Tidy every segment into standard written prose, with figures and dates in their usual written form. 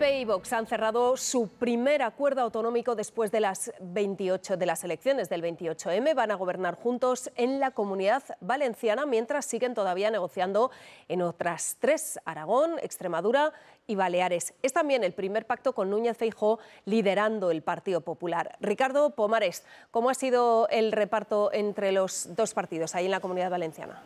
PP y Vox han cerrado su primer acuerdo autonómico después de las elecciones del 28M. Van a gobernar juntos en la Comunidad Valenciana, mientras siguen todavía negociando en otras tres: Aragón, Extremadura y Baleares. Es también el primer pacto con Núñez Feijóo liderando el Partido Popular. Ricardo Pomares, ¿cómo ha sido el reparto entre los dos partidos ahí en la Comunidad Valenciana?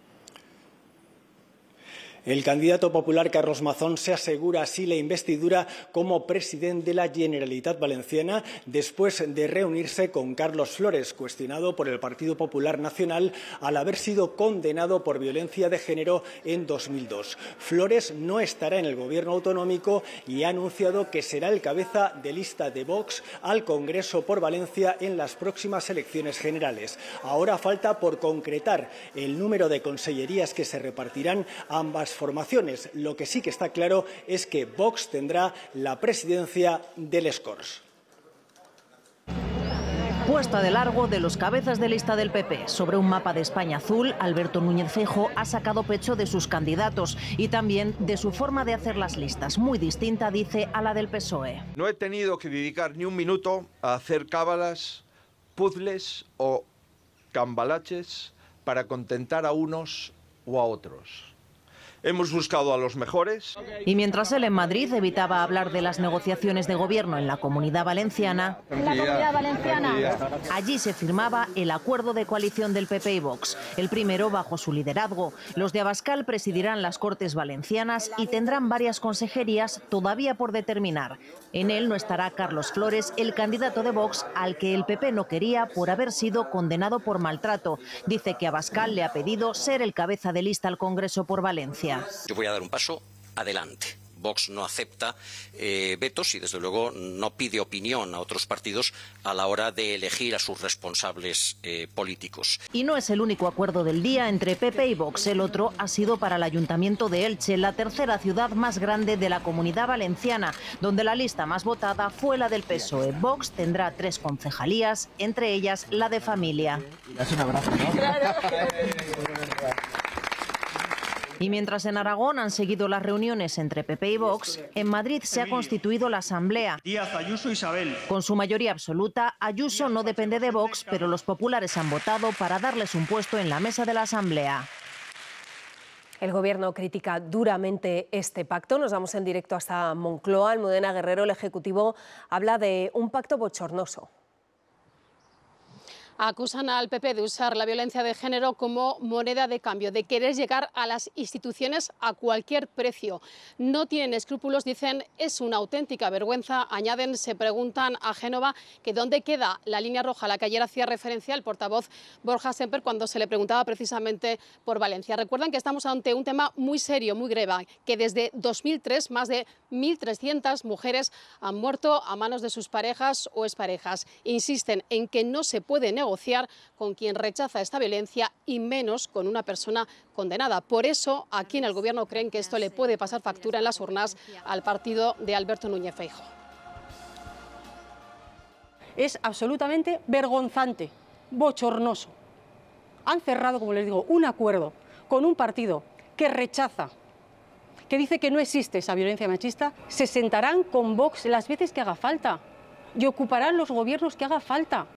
El candidato popular Carlos Mazón se asegura así la investidura como presidente de la Generalitat Valenciana después de reunirse con Carlos Flores, cuestionado por el Partido Popular Nacional al haber sido condenado por violencia de género en 2002. Flores no estará en el gobierno autonómico y ha anunciado que será el cabeza de lista de Vox al Congreso por Valencia en las próximas elecciones generales. Ahora falta por concretar el número de consellerías que se repartirán a ambas formaciones. Lo que sí que está claro es que Vox tendrá la presidencia del Les Corts. Puesta de largo de los cabezas de lista del PP. Sobre un mapa de España azul, Alberto Núñez Feijóo ha sacado pecho de sus candidatos y también de su forma de hacer las listas, muy distinta, dice, a la del PSOE. No he tenido que dedicar ni un minuto a hacer cábalas, puzzles o cambalaches para contentar a unos o a otros. Hemos buscado a los mejores. Y mientras él en Madrid evitaba hablar de las negociaciones de gobierno en la Comunidad Valenciana, allí se firmaba el acuerdo de coalición del PP y Vox, el primero bajo su liderazgo. Los de Abascal presidirán las Cortes Valencianas y tendrán varias consejerías todavía por determinar. En él no estará Carlos Flores, el candidato de Vox al que el PP no quería por haber sido condenado por maltrato. Dice que Abascal le ha pedido ser el cabeza de lista al Congreso por Valencia. Yo voy a dar un paso adelante. Vox no acepta vetos y, desde luego, no pide opinión a otros partidos a la hora de elegir a sus responsables políticos. Y no es el único acuerdo del día entre PP y Vox. El otro ha sido para el Ayuntamiento de Elche, la tercera ciudad más grande de la Comunidad Valenciana, donde la lista más votada fue la del PSOE. Vox tendrá 3 concejalías, entre ellas la de Familia. Un abrazo, ¿no? Y mientras en Aragón han seguido las reuniones entre PP y Vox, en Madrid se ha constituido la Asamblea. Díaz, Ayuso, Isabel. Con su mayoría absoluta, Ayuso no depende de Vox, pero los populares han votado para darles un puesto en la mesa de la Asamblea. El Gobierno critica duramente este pacto. Nos vamos en directo hasta Moncloa. Almudena Guerrero, el Ejecutivo, habla de un pacto bochornoso. Acusan al PP de usar la violencia de género como moneda de cambio, de querer llegar a las instituciones a cualquier precio. No tienen escrúpulos, dicen, es una auténtica vergüenza. Añaden, se preguntan a Génova que dónde queda la línea roja a la que ayer hacía referencia el portavoz Borja Semper cuando se le preguntaba precisamente por Valencia. Recuerdan que estamos ante un tema muy serio, muy grave, que desde 2003 más de 1.300 mujeres han muerto a manos de sus parejas o exparejas. Insisten en que no se puede negociar con quien rechaza esta violencia y menos con una persona condenada. Por eso, aquí en el Gobierno creen que esto le puede pasar factura en las urnas al partido de Alberto Núñez Feijóo. Es absolutamente vergonzante, bochornoso. Han cerrado, como les digo, un acuerdo con un partido que rechaza, que dice que no existe esa violencia machista. Se sentarán con Vox las veces que haga falta y ocuparán los gobiernos que haga falta.